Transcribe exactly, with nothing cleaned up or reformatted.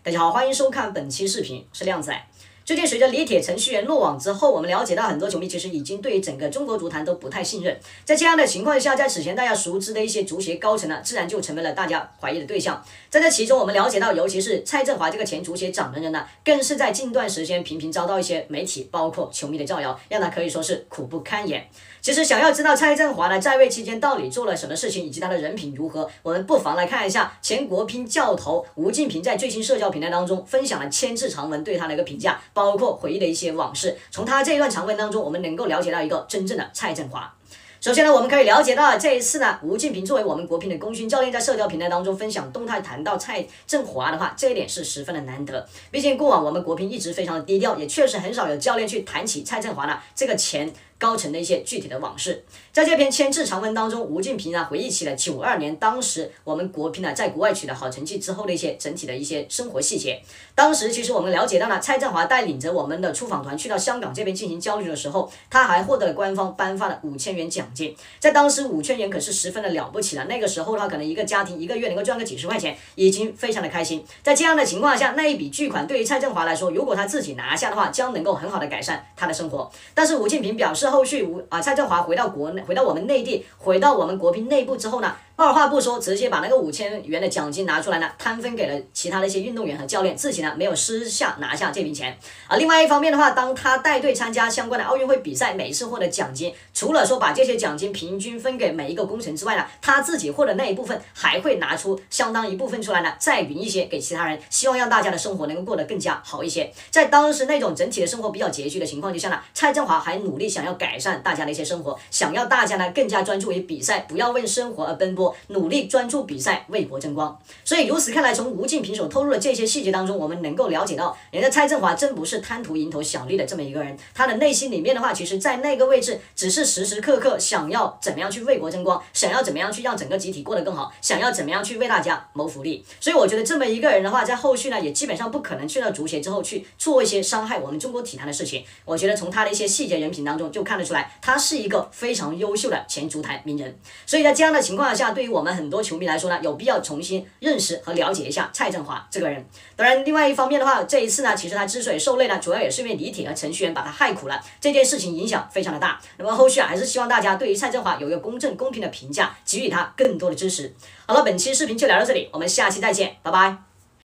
大家好，欢迎收看本期视频，我是靓仔。最近随着李铁程序员落网之后，我们了解到很多球迷其实已经对于整个中国足坛都不太信任。在这样的情况下，在此前大家熟知的一些足协高层呢，自然就成为了大家怀疑的对象。在这其中，我们了解到，尤其是蔡振华这个前足协掌门人呢，更是在近段时间频频遭到一些媒体包括球迷的造谣，让他可以说是苦不堪言。其实想要知道蔡振华呢在位期间到底做了什么事情，以及他的人品如何，我们不妨来看一下前国乒教头吴敬平在最新社交平台当中分享了千字长文对他的一个评价，包括回忆的一些往事。从他这一段长文当中，我们能够了解到一个真正的蔡振华。首先呢，我们可以了解到这一次呢，吴敬平作为我们国乒的功勋教练，在社交平台当中分享动态谈到蔡振华的话，这一点是十分的难得。毕竟过往我们国乒一直非常的低调，也确实很少有教练去谈起蔡振华呢这个前高层的一些具体的往事。在这篇千字长文当中，吴敬平呢回忆起了九二年当时我们国乒呢在国外取得好成绩之后的一些整体的一些生活细节。当时其实我们了解到呢，蔡振华带领着我们的出访团去到香港这边进行交流的时候，他还获得了官方颁发了五千元奖金。在当时五千元可是十分的了不起了，那个时候的话，可能一个家庭一个月能够赚个几十块钱，已经非常的开心。在这样的情况下，那一笔巨款对于蔡振华来说，如果他自己拿下的话，将能够很好的改善他的生活。但是吴敬平表示，后续吴啊蔡振华回到国内，回到我们内地，回到我们国乒内部之后呢，二话不说，直接把那个五千元的奖金拿出来呢，摊分给了其他的一些运动员和教练，自己呢没有私下拿下这笔钱。而另外一方面的话，当他带队参加相关的奥运会比赛，每一次获得奖金，除了说把这些奖金平均分给每一个功臣之外呢，他自己获得那一部分还会拿出相当一部分出来呢，再匀一些给其他人，希望让大家的生活能够过得更加好一些。在当时那种整体的生活比较拮据的情况之下呢，蔡振华还努力想要改善大家的一些生活，想要大家呢更加专注于比赛，不要为生活而奔波，努力专注比赛，为国争光。所以由此看来，从吴敬平所透露的这些细节当中，我们能够了解到，人家蔡振华真不是贪图蝇头小利的这么一个人，他的内心里面的话，其实在那个位置只是时时刻刻想要怎么样去为国争光，想要怎么样去让整个集体过得更好，想要怎么样去为大家谋福利。所以我觉得这么一个人的话，在后续呢也基本上不可能去到足协之后去做一些伤害我们中国体坛的事情。我觉得从他的一些细节人品当中就看得出来，他是一个非常优秀的前足坛名人。所以在这样的情况下，对于我们很多球迷来说呢，有必要重新认识和了解一下蔡振华这个人。当然，另外一方面的话，这一次呢，其实他之所以受累呢，主要也是因为李铁和程序员把他害苦了，这件事情影响非常的大。那么后续啊，还是希望大家对于蔡振华有一个公正公平的评价，给予他更多的支持。好了，本期视频就聊到这里，我们下期再见，拜拜。